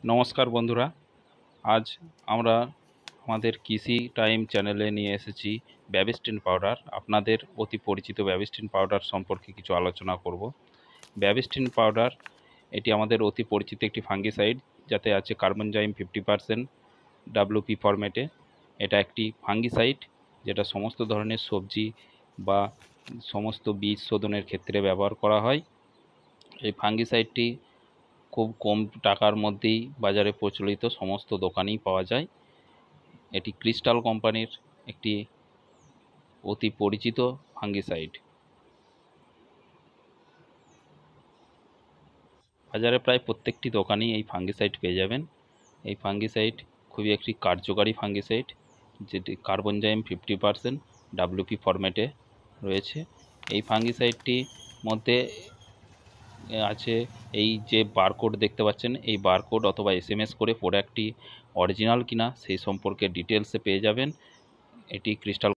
নমস্কার বন্ধুরা, আজ আমরা আমাদের কৃষি টাইম চ্যানেলে নিয়ে এসেছি ব্যাবিস্টিন পাউডার। আপনাদের অতি পরিচিত ব্যাবিস্টিন পাউডার সম্পর্কে কিছু আলোচনা করব। ব্যাবিস্টিন পাউডার এটি আমাদের অতি পরিচিত একটি ফাঙ্গিসাইড, যাতে আছে কার্বনজাইম 50% WP ফরম্যাটে। এটা একটি ফাঙ্গিসাইড যেটা সমস্ত ধরনের সবজি বা সমস্ত বীজ শোধনের ক্ষেত্রে ব্যবহার করা হয়। এই ফাঙ্গিসাইডটি খুব কম টাকার মধ্যেই বাজারে প্রচলিত সমস্ত দোকানেই পাওয়া যায়। এটি ক্রিস্টাল কোম্পানির একটি অতি পরিচিত ফাঙ্গিসাইড। বাজারে প্রায় প্রত্যেকটি দোকানেই এই ফাঙ্গিসাইড পেয়ে যাবেন। এই ফাঙ্গিসাইড খুবই একটি কার্যকারী ফাঙ্গিসাইড, যেটি কার্বনজাইম 50% WP ফরম্যাটে রয়েছে। এই ফাঙ্গিসাইডটির মধ্যে আছে এই যে বারকোড দেখতে পাচ্ছেন, এই বারকোড অথবা SMS করে প্রোডাক্টটি অরিজিনাল কিনা সেই সম্পর্কে ডিটেলসে পেয়ে যাবেন। এটি ক্রিস্টাল